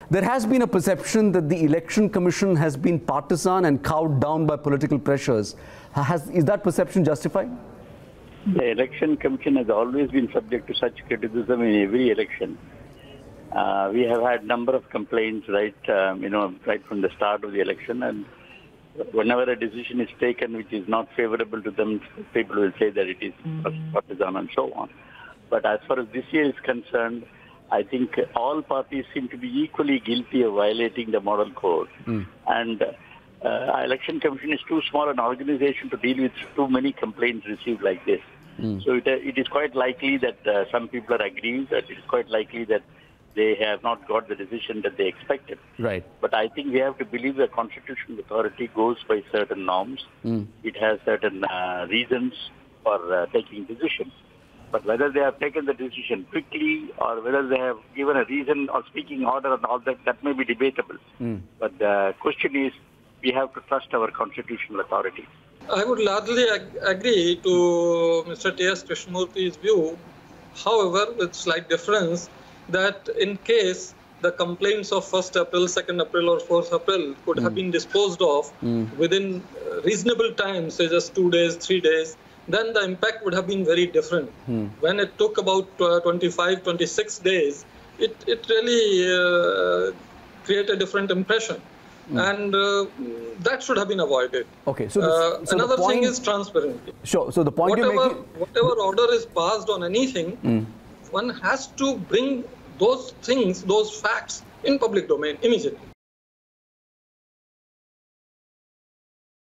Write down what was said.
There has been a perception that the Election Commission has been partisan and cowed down by political pressures. Is that perception justified? The Election Commission has always been subject to such criticism in every election. We have had a number of complaints right from the start of the election, and whenever a decision is taken which is not favorable to them, people will say that it is partisan and so on. But as far as this year is concerned, I think all parties seem to be equally guilty of violating the model code. And Election Commission is too small an organization to deal with too many complaints received like this. So it is quite likely that some people are aggrieved, that it is quite likely that they have not got the decision that they expected. Right. But I think we have to believe the constitutional authority goes by certain norms. It has certain reasons for taking decisions. But whether they have taken the decision quickly or whether they have given a reason or speaking order and all that, that may be debatable. But the question is, we have to trust our constitutional authority. I would largely agree to Mr. T.S. Krishnamurthy's view, however, with slight difference, that in case the complaints of 1st April, 2nd April or 4th April could have been disposed of within reasonable time, say just 2 days, 3 days, then the impact would have been very different. When it took about 25, 26 days, it really created a different impression. And that should have been avoided. Okay. So another thing is transparency. Sure. So the point you're making, whatever order is passed on anything, one has to bring those things, those facts in public domain immediately.